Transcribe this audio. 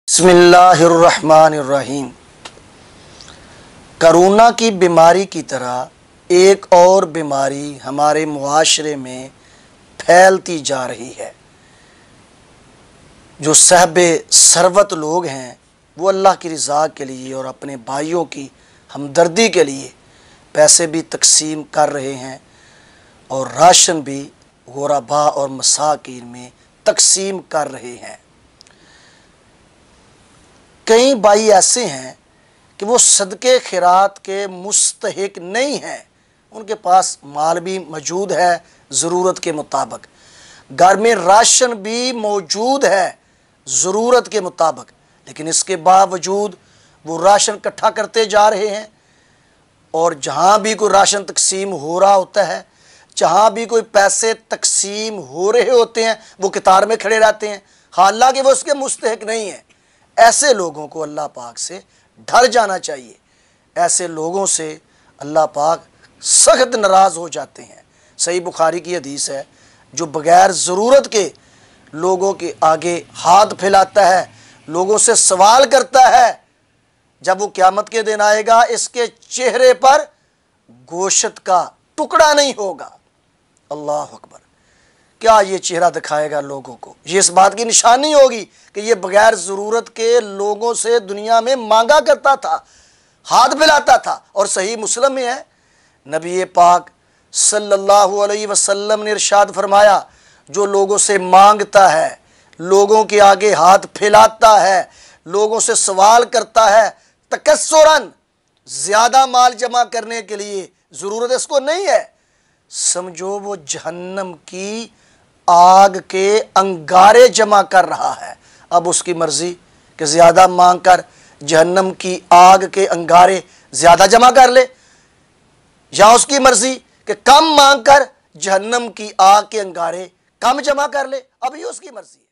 बिस्मिल्लाहिर्रहमानिर्रहीम। कोरोना की बीमारी की तरह एक और बीमारी हमारे मुआशरे में फैलती जा रही है। जो साहबे सरवत लोग हैं वो अल्लाह की रज़ा के लिए और अपने भाइयों की हमदर्दी के लिए पैसे भी तकसीम कर रहे हैं और राशन भी गुरबा और मसाकीन में तकसीम कर रहे हैं। कई भाई ऐसे हैं कि वो सदक़े खैरात के मुस्तहिक नहीं हैं, उनके पास माल भी मौजूद है ज़रूरत के मुताबिक, घर में राशन भी मौजूद है ज़रूरत के मुताबिक, लेकिन इसके बावजूद वो राशन इकट्ठा करते जा रहे हैं और जहाँ भी कोई राशन तकसीम हो रहा होता है, जहाँ भी कोई पैसे तकसीम हो रहे होते हैं, वो कतार में खड़े रहते हैं, हालांकि वो उसके मुस्तहिक नहीं है। ऐसे लोगों को अल्लाह पाक से डर जाना चाहिए। ऐसे लोगों से अल्लाह पाक सख्त नाराज़ हो जाते हैं। सही बुखारी की हदीस है, जो बग़ैर ज़रूरत के लोगों के आगे हाथ फैलाता है, लोगों से सवाल करता है, जब वो क़यामत के दिन आएगा इसके चेहरे पर गोश्त का टुकड़ा नहीं होगा। अल्लाह अकबर। क्या ये चेहरा दिखाएगा लोगों को? ये इस बात की निशानी होगी कि ये बगैर ज़रूरत के लोगों से दुनिया में मांगा करता था, हाथ फैलाता था। और सही मुस्लिम में है, नबी पाक सल्लल्लाहु अलैहि वसल्लम ने इरशाद फरमाया, जो लोगों से मांगता है, लोगों के आगे हाथ फैलाता है, लोगों से सवाल करता है तकस्सुरन, ज़्यादा माल जमा करने के लिए, ज़रूरत इसको नहीं है, समझो वो जहन्नम की आग के अंगारे जमा कर रहा है। अब उसकी मर्ज़ी कि ज़्यादा मांग कर जहन्नम की आग के अंगारे ज़्यादा जमा कर ले, या उसकी मर्ज़ी कि कम मांग कर जहन्नम की आग के अंगारे कम जमा कर ले। अब ये उसकी मर्ज़ी है।